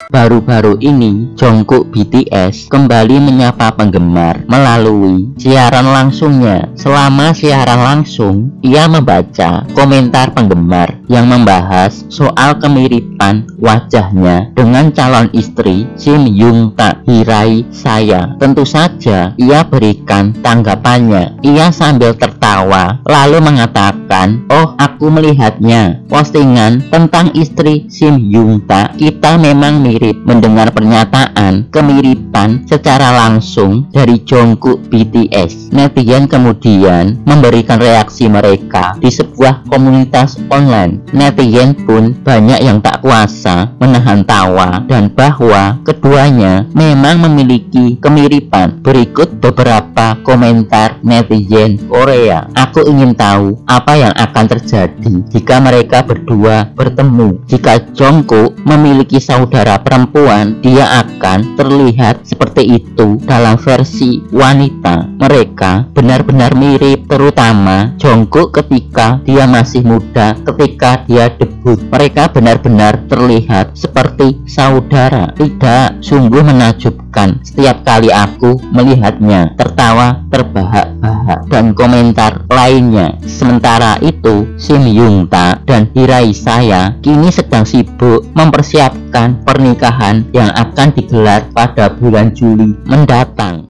Baru-baru ini, Jungkook BTS kembali menyapa penggemar melalui siaran langsungnya. Selama siaran langsung, ia membaca komentar penggemar yang membahas soal kemiripan wajahnya dengan calon istri Shin Hyung-tak, Hirai saya. Tentu saja, ia berikan tanggapannya. Ia sambil tertawa, lalu mengatakan, "Oh, aku melihatnya. Postingan tentang istri Shin Hyung-tak, kita memang mirip." Mendengar pernyataan kemiripan secara langsung dari Jungkook BTS, netizen kemudian memberikan reaksi mereka di sebuah komunitas online. Netizen pun banyak yang tak kuasa menahan tawa dan bahwa keduanya memang memiliki kemiripan. Berikut beberapa komentar netizen Korea. "Aku ingin tahu apa yang akan terjadi jika mereka berdua bertemu. Jika Jungkook memiliki saudara perempuan, dia akan terlihat seperti itu dalam versi wanita. Mereka benar-benar mirip, terutama Jungkook ketika dia masih muda, ketika dia debut. Mereka benar-benar terlihat seperti saudara. Tidak, sungguh menakjubkan. Setiap kali aku melihatnya." Tertawa terbahak-bahak dan komentar lainnya. Sementara itu, Shin Hyung-tak dan Hirai saya kini sedang sibuk mempersiapkan pernikahan yang akan digelar pada bulan Juli mendatang.